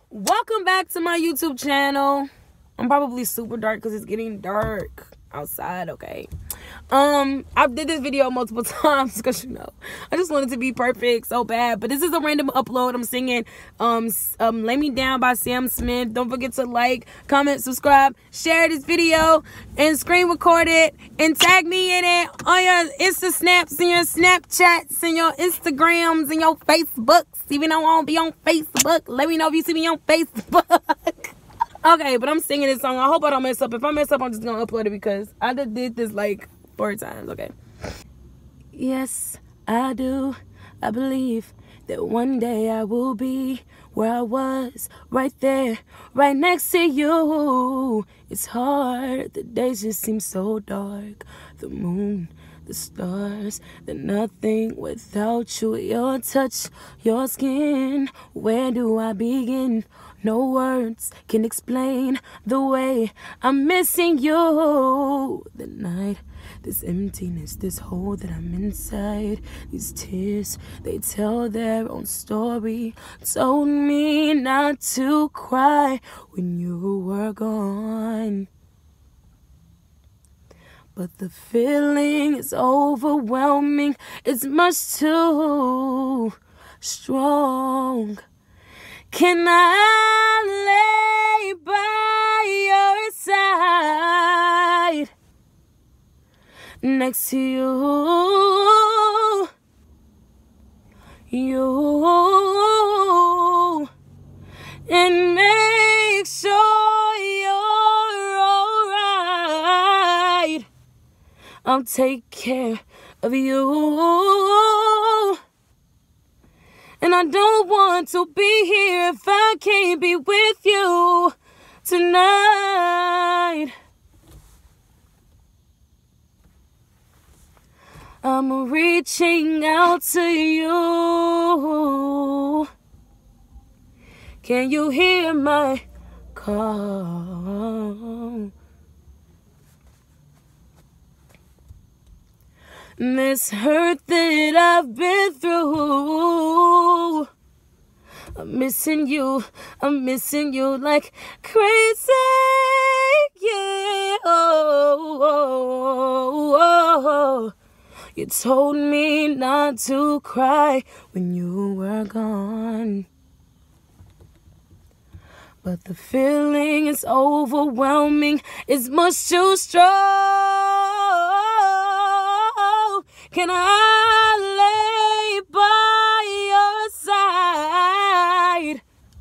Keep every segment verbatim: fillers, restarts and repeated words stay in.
Welcome back to my YouTube channel. I'm probably super dark because it's getting dark outside, okay? Um, I did this video multiple times because, you know, I just wanted to be perfect so bad. But this is a random upload. I'm singing um, um, Lay Me Down by Sam Smith. Don't forget to like, comment, subscribe, share this video, and screen record it, and tag me in it on your Insta Snaps and your Snapchats and your Instagrams and your Facebooks. Even though I won't be on Facebook, let me know if you see me on Facebook. Okay, but I'm singing this song. I hope I don't mess up. If I mess up, I'm just gonna upload it because I just did this like four times. Okay. Yes, I do. I believe that one day I will be where I was, right there, right next to you. It's hard. The days just seem so dark. The moon, the stars, they're nothing without you. Your touch, your skin, where do I begin? No words can explain the way I'm missing you. The night, this emptiness, this hole that I'm inside. These tears, they tell their own story. Told me not to cry when you were gone. But the feeling is overwhelming. It's much too strong. Can I lay by your side, next to you, you, and make sure you're alright? I'll take care of you. And I don't want to be here if I can't be with you tonight. I'm reaching out to you. Can you hear my call? This hurt that I've been through, I'm missing you, I'm missing you like crazy, yeah. Oh, oh, oh. You told me not to cry when you were gone, but the feeling is overwhelming, it's much too strong. Can I lay by your side,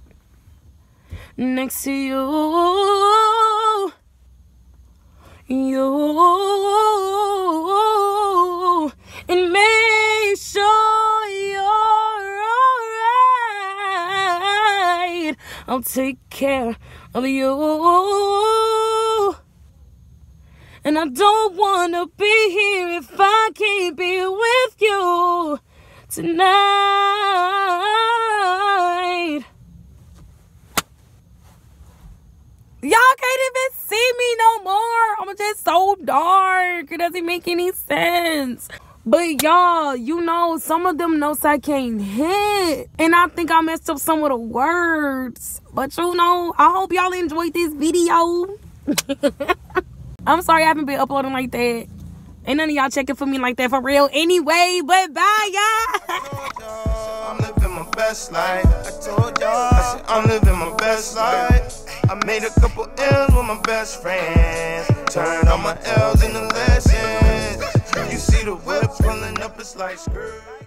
next to you, you, and make sure you're alright? I'll take care of you. And I don't wanna be here if I can't be with you tonight. Y'all can't even see me no more. I'm just so dark. It doesn't make any sense. But y'all, you know, some of them notes I can't hit. And I think I messed up some of the words. But you know, I hope y'all enjoyed this video. I'm sorry I haven't been uploading like that. Ain't none of y'all checking for me like that for real anyway. But bye, y'all. I'm living my best life. I told y'all. I said I'm living my best life. I made a couple L's with my best friends. Turned all my L's into lessons. You see the whip pulling up, it's like skirt.